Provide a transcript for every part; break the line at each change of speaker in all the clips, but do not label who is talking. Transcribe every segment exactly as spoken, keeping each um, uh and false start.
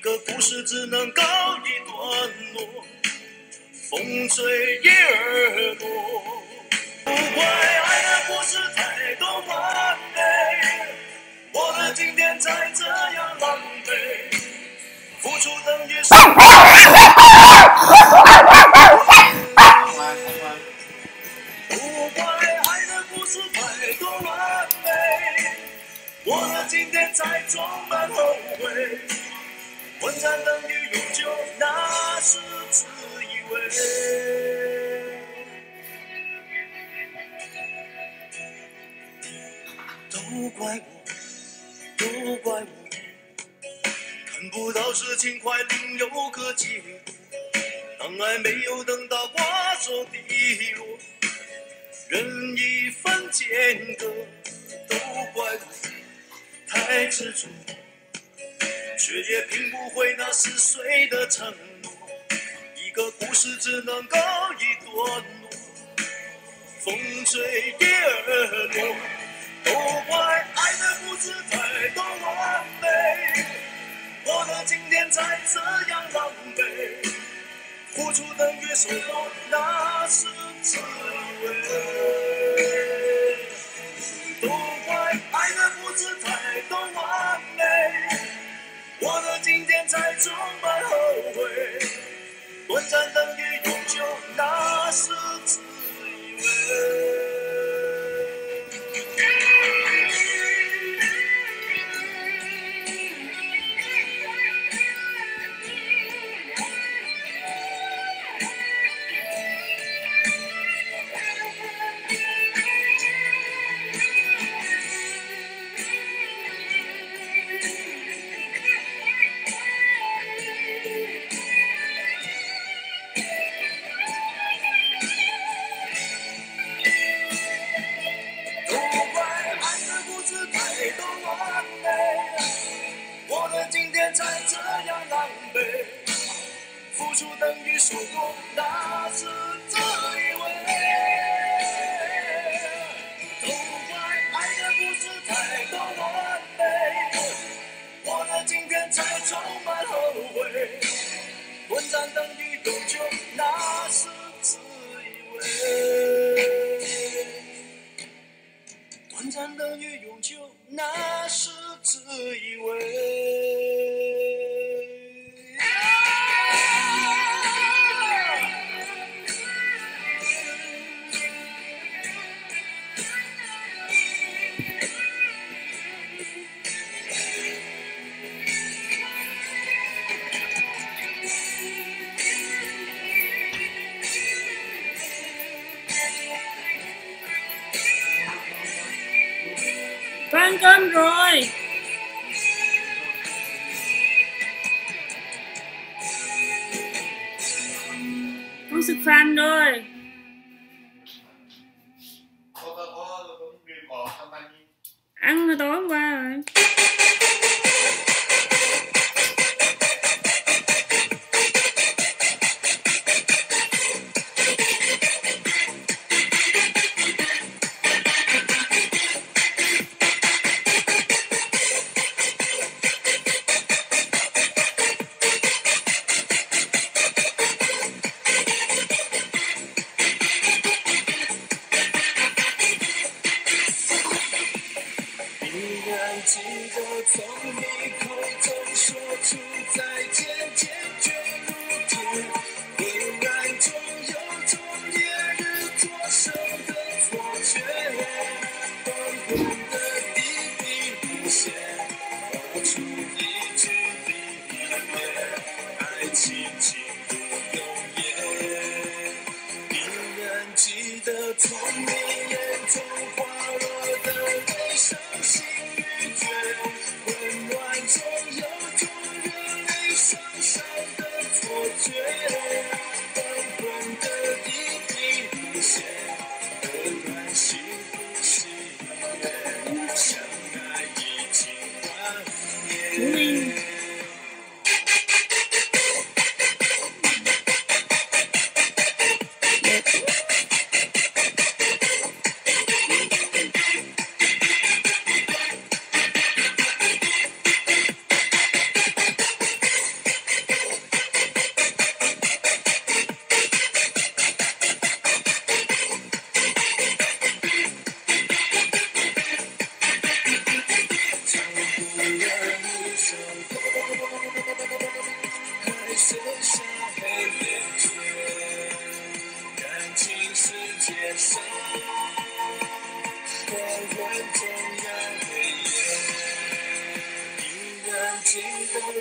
个故事只能告一段落，风吹叶儿落。不怪爱的故事太多完美，我的今天才这样狼狈，付出等于收不怪爱的故事太多完美，我的今天才充满后悔，混战等于永久，那是自以为。都怪我，都怪我，看不到事情快另有个结果，当爱没有等到瓜熟蒂落，人已分间隔。都怪我太执着，却也拼不回那撕碎的承诺，一个故事只能告一段落，风吹叶儿落。都怪爱的故事太多完美，我的今天才这样狼狈，付出等于收获，那是自以为。都怪爱的故事太多完美，我的今天才充满后悔，短暂等于永久，那是自以为。才这样狼狈，付出等于收获，那是自以为。都怪爱的故事太多完美，我的今天才充满后悔，短暂等于永久，那是自以为。短暂等于永久，那是自以为。
Ăn cơm rồi. Con sực fan rồi. Ăn mà tối hôm qua rồi. Sunshine.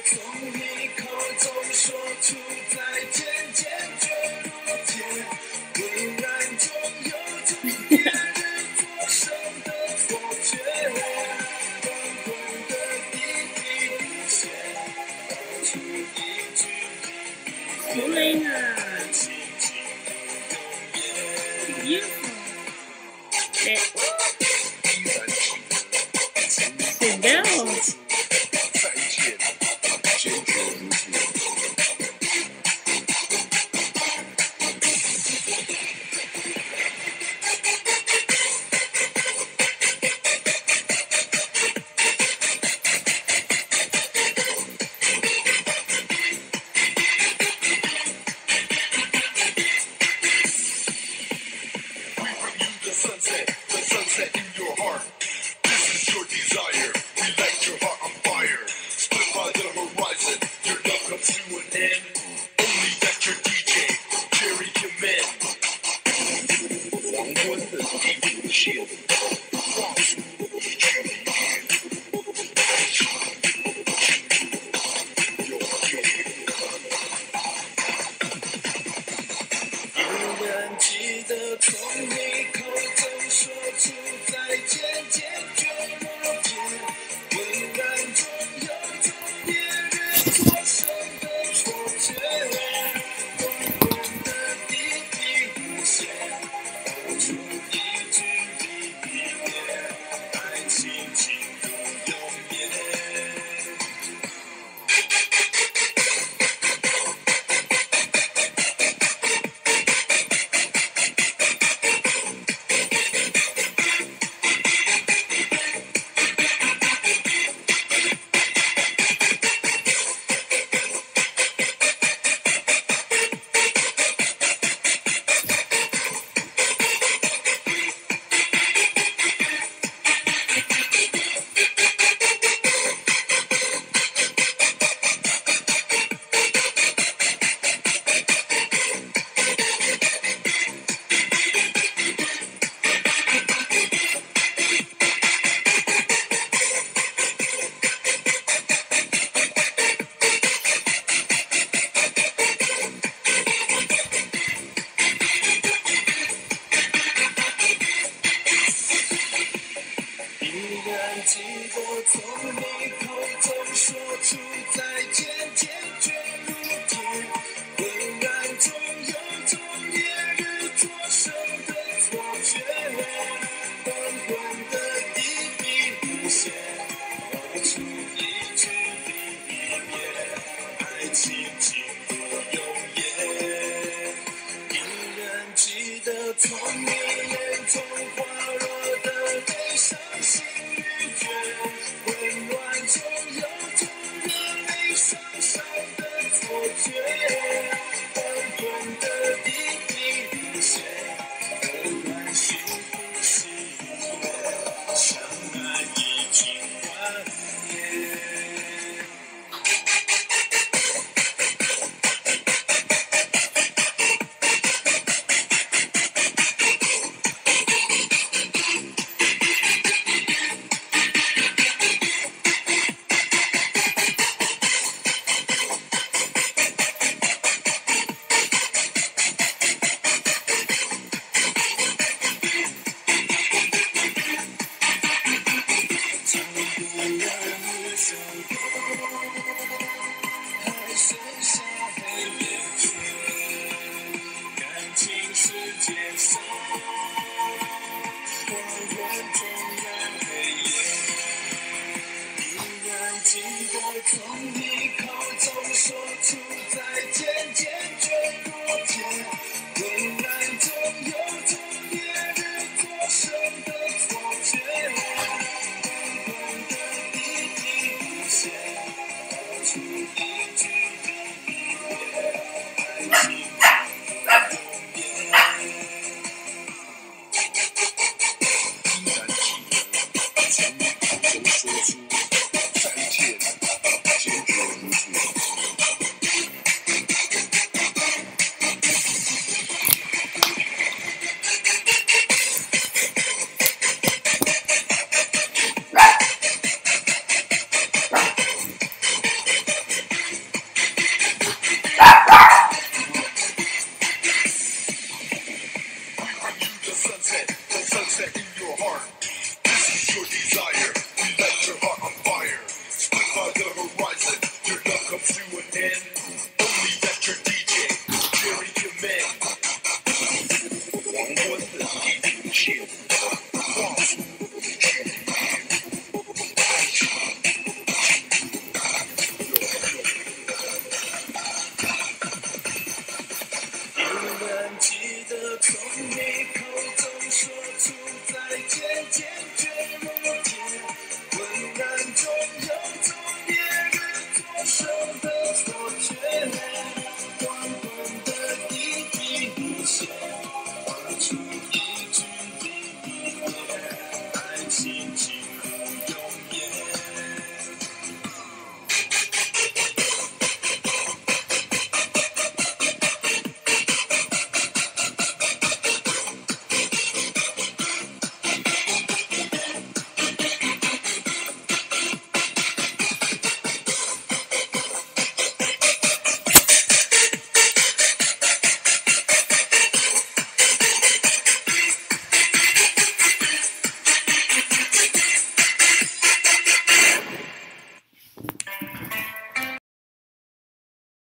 从你口中说出再见，坚决如铁，浑然中有种烈日灼身的错觉，黄昏的滴滴不歇，道出一句
好靚啊！ Beautiful， 成嘅。
出一句。